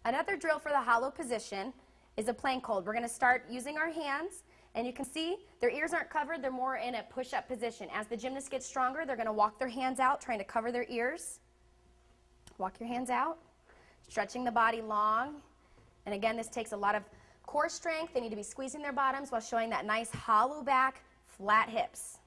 Another drill for the hollow position is a plank hold. We're going to start using our hands, and you can see their ears aren't covered. They're more in a push-up position. As the gymnast gets stronger, they're going to walk their hands out, trying to cover their ears. Walk your hands out, stretching the body long. And again, this takes a lot of core strength. They need to be squeezing their bottoms while showing that nice hollow back, flat hips.